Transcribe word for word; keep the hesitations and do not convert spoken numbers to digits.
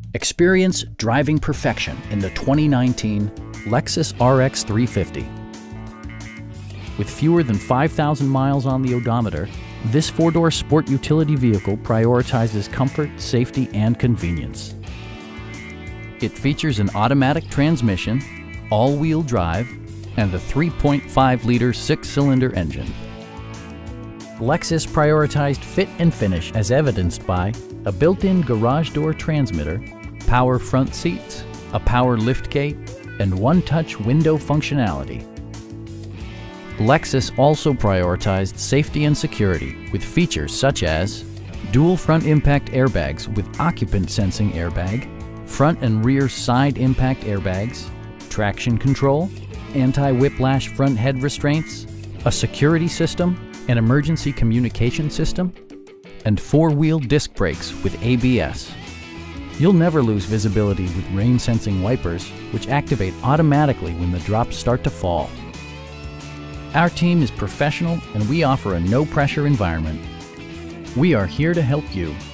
Experience driving perfection in the twenty nineteen Lexus R X three fifty. With fewer than five thousand miles on the odometer, this four-door sport utility vehicle prioritizes comfort, safety, and convenience. It features an automatic transmission, all-wheel drive, and a three point five liter six-cylinder engine. Lexus prioritized fit and finish as evidenced by a built-in garage door transmitter, power front seats, a power liftgate, and one-touch window functionality. Lexus also prioritized safety and security with features such as dual front impact airbags with occupant sensing airbag, front and rear side impact airbags, traction control, anti-whiplash front head restraints, a security system, an emergency communication system, and four-wheel disc brakes with A B S. You'll never lose visibility with rain-sensing wipers, which activate automatically when the drops start to fall. Our team is professional and we offer a no-pressure environment. We are here to help you.